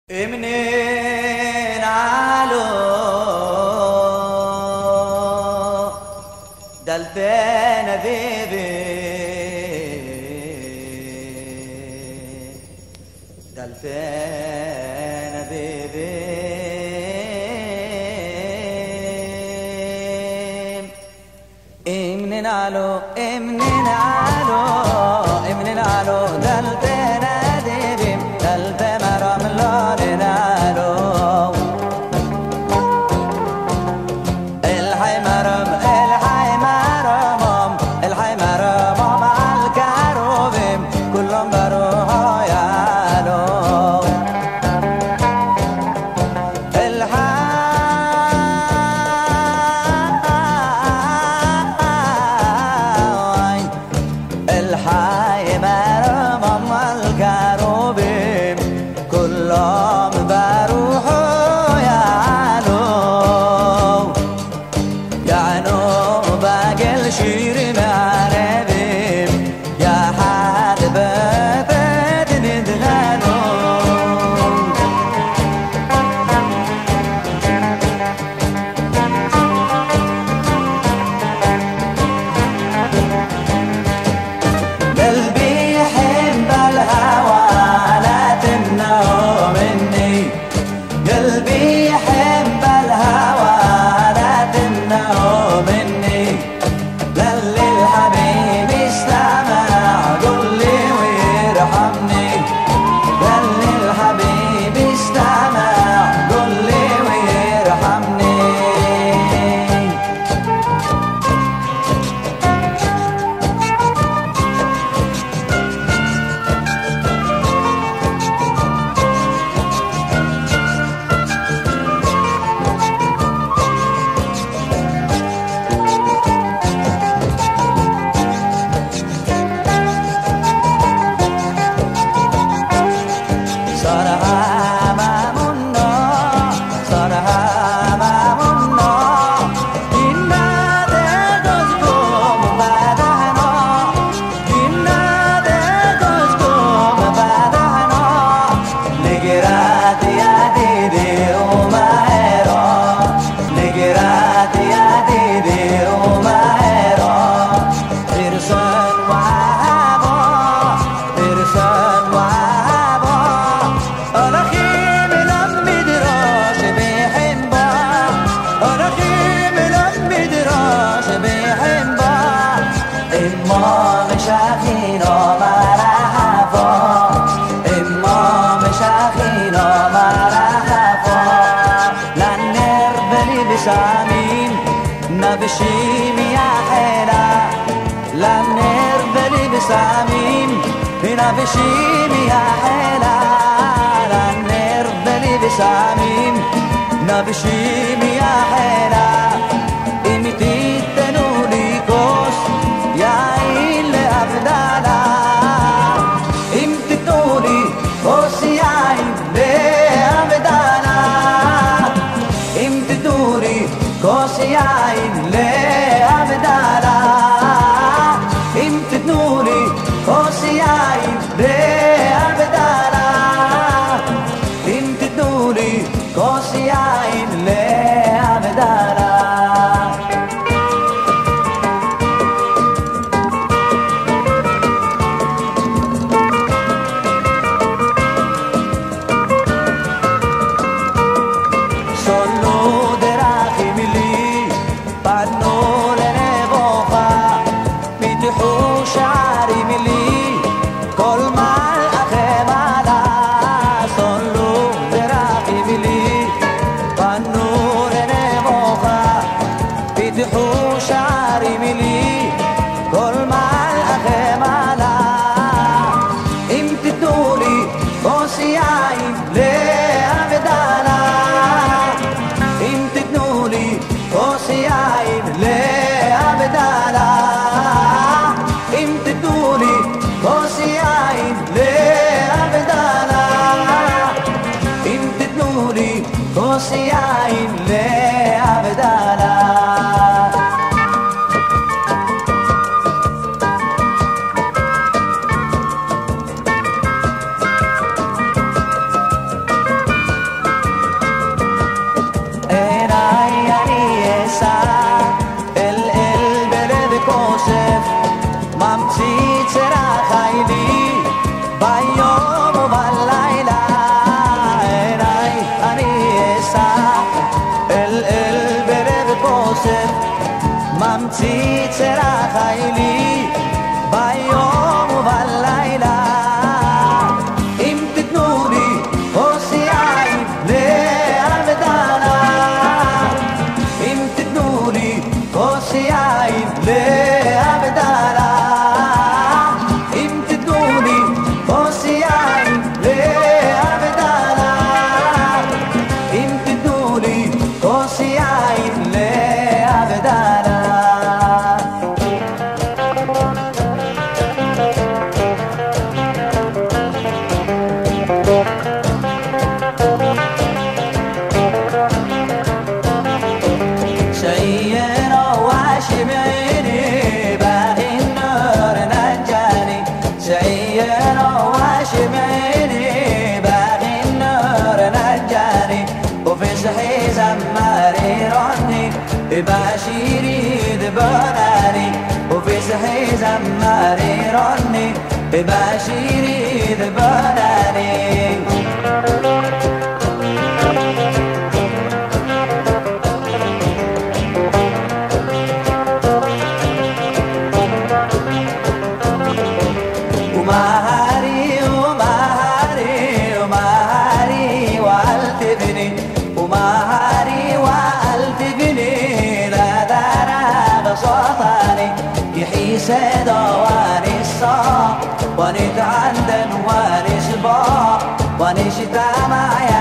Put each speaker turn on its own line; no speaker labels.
ننعلو دلبنا بيبي دلبنا بيبي ننعلو ننعلو ننعلو دلبنا بيبي دلبنا رملا ننعلو الحمرم الحمرم الحمرم مع الكروبم كلهم بروحوا يالو الحمرم مع الكروبم كلهم بروحوا يالو يعنو باقل شير معربم يا حد بابد ندغنو قلبي يحب الهوى لا تمنعه مني قلبي يحب الهوى لا تمنعه مني للي الحبيب استمع قل لي ويرحمني للي الحبيب استمع قل لي ويرحمني بلهسامين نبشيم يا حلا لنر بلهسامين نبشيم يا حلا لنر بلهسامين نبشيم يا حلا امتي تنولي كوس يا إلي أبدالا امتي تنولي كوس يا إلي أبدالا امتي تنولي كوس يا إلي أبدالا امتي تنولي كوس يا إلي أبدالا امتي تنولي كوس يا إلي أبدالا وفسحي زماري رني باشيري ذبناني وفسحي زماري رني باشيري ذبناني سيدا ونسا ونتعندن ونسبا ونشتمع